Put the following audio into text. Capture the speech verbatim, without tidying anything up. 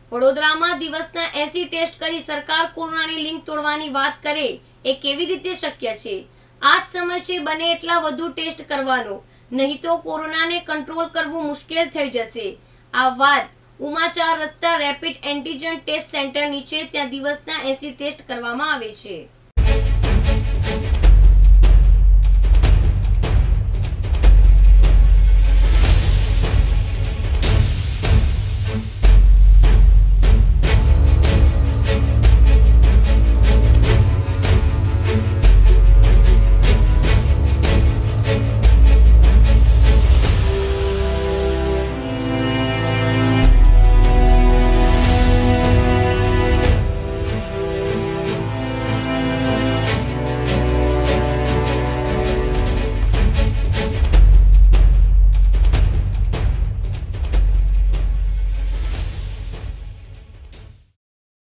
વડોદરામાં દિવસના એસી ટેસ્ટ કરી સરકાર કોરોનાની લિંક તોડવાની વાત કરે એ કેવી રીતે શક્ય છે? આ જ સમય છે બને એટલા વધુ ટેસ્ટ કરવાનો, નહીં તો કોરોનાને કંટ્રોલ કરવું મુશ્કેલ થઈ જશે। આ વાત ઉમાચાર રસ્તા રેપિડ એન્ટીજન ટેસ્ટ સેન્ટર નીચે ત્યાં દિવસના એસી ટેસ્ટ કરવામાં આવે છે।